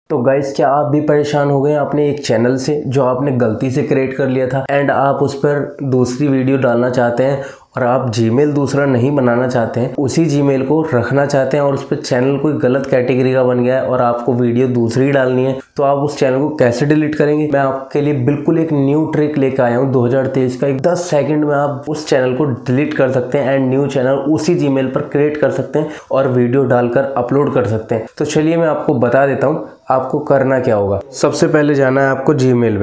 तो गाइस, क्या आप भी परेशान हो गए हैं अपने एक चैनल से जो आपने गलती से क्रिएट कर लिया था एंड आप उस पर दूसरी वीडियो डालना चाहते हैं और आप जीमेल दूसरा नहीं बनाना चाहते हैं, उसी जीमेल को रखना चाहते हैं और उस पर चैनल कोई गलत कैटेगरी का बन गया है और आपको वीडियो दूसरी डालनी है, तो आप उस चैनल को कैसे डिलीट करेंगे? मैं आपके लिए बिल्कुल एक न्यू ट्रिक लेकर आया हूँ 2023 का। 10 सेकंड में आप उस चैनल को डिलीट कर सकते हैं एंड न्यू चैनल उसी जीमेल पर क्रिएट कर सकते हैं और वीडियो डालकर अपलोड कर सकते हैं। तो चलिए मैं आपको बता देता हूँ आपको करना क्या होगा। सबसे पहले जाना है आपको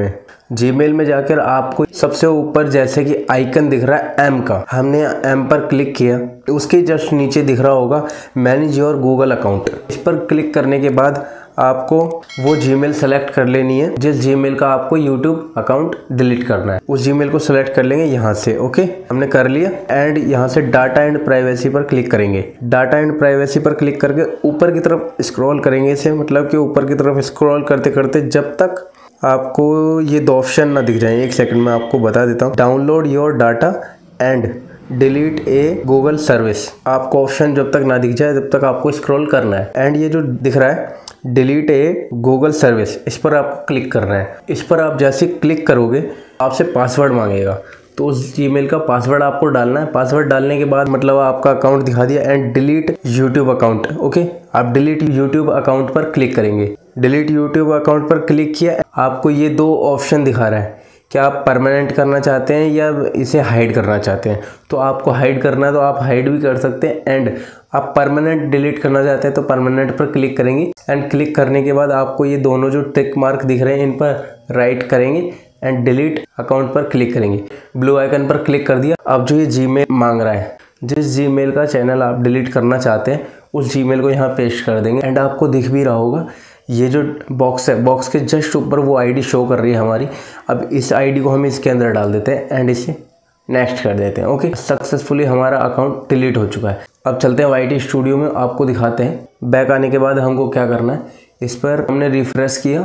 जीमेल में जाकर आपको सबसे ऊपर जैसे कि आइकन दिख रहा है एम का, हमने एम पर क्लिक किया, उसके जस्ट नीचे दिख रहा होगा मैनेज योर गूगल अकाउंट। इस पर क्लिक करने के बाद आपको वो जीमेल सेलेक्ट कर लेनी है जिस जीमेल का आपको यूट्यूब अकाउंट डिलीट करना है। उस जीमेल को सेलेक्ट कर लेंगे यहाँ से। ओके, हमने कर लिया एंड यहाँ से डाटा एंड प्राइवेसी पर क्लिक करेंगे। डाटा एंड प्राइवेसी पर क्लिक करके ऊपर की तरफ स्क्रॉल करेंगे इसे, मतलब कि ऊपर की तरफ स्क्रॉल करते करते जब तक आपको ये दो ऑप्शन ना दिख जाए। एक सेकंड में आपको बता देता हूँ। Download your data and delete a Google service, आपको ऑप्शन जब तक ना दिख जाए तब तक आपको स्क्रॉल करना है। एंड ये जो दिख रहा है डिलीट ए गूगल सर्विस, इस पर आपको क्लिक करना है। इस पर आप जैसे क्लिक करोगे आपसे पासवर्ड मांगेगा, तो उस जीमेल का पासवर्ड आपको डालना है। पासवर्ड डालने के बाद मतलब आपका अकाउंट दिखा दिया and delete YouTube account. Okay, आप डिलीट यूट्यूब अकाउंट पर क्लिक करेंगे। डिलीट यूट्यूब अकाउंट पर क्लिक किया, आपको ये दो ऑप्शन दिखा रहा है कि आप परमानेंट करना चाहते हैं या इसे हाइड करना चाहते हैं। तो आपको हाइड करना है तो आप हाइड भी कर सकते हैं एंड आप परमानेंट डिलीट करना चाहते हैं तो परमानेंट पर क्लिक करेंगे। एंड क्लिक करने के बाद आपको ये दोनों जो टिक मार्क दिख रहे हैं इन पर राइट करेंगे एंड डिलीट अकाउंट पर क्लिक करेंगे। ब्लू आइकन पर क्लिक कर दिया। अब जो ये जीमेल मांग रहा है, जिस जीमेल का चैनल आप डिलीट करना चाहते हैं उस जीमेल को यहाँ पेस्ट कर देंगे एंड आपको दिख भी रहा होगा ये जो बॉक्स है, बॉक्स के जस्ट ऊपर वो आईडी शो कर रही है हमारी। अब इस आईडी को हम इसके अंदर डाल देते हैं एंड इसे नेक्स्ट कर देते हैं। ओके, सक्सेसफुली हमारा अकाउंट डिलीट हो चुका है। अब चलते हैं YT स्टूडियो में, आपको दिखाते हैं। बैक आने के बाद हमको क्या करना है, इस पर हमने रिफ्रेश किया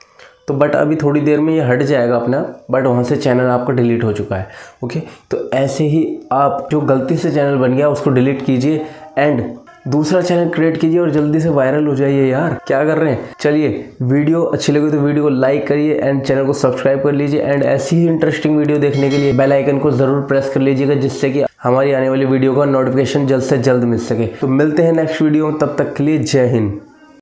तो बट अभी थोड़ी देर में ये हट जाएगा अपना, बट वहाँ से चैनल आपका डिलीट हो चुका है। ओके, तो ऐसे ही आप जो गलती से चैनल बन गया उसको डिलीट कीजिए एंड दूसरा चैनल क्रिएट कीजिए और जल्दी से वायरल हो जाइए। यार क्या कर रहे हैं? चलिए, वीडियो अच्छी लगी तो वीडियो को लाइक करिए एंड चैनल को सब्सक्राइब कर लीजिए एंड ऐसी ही इंटरेस्टिंग वीडियो देखने के लिए बेल आइकन को ज़रूर प्रेस कर लीजिएगा जिससे कि हमारी आने वाली वीडियो का नोटिफिकेशन जल्द से जल्द मिल सके। तो मिलते हैं नेक्स्ट वीडियो में, तब तक के लिए जय हिंद।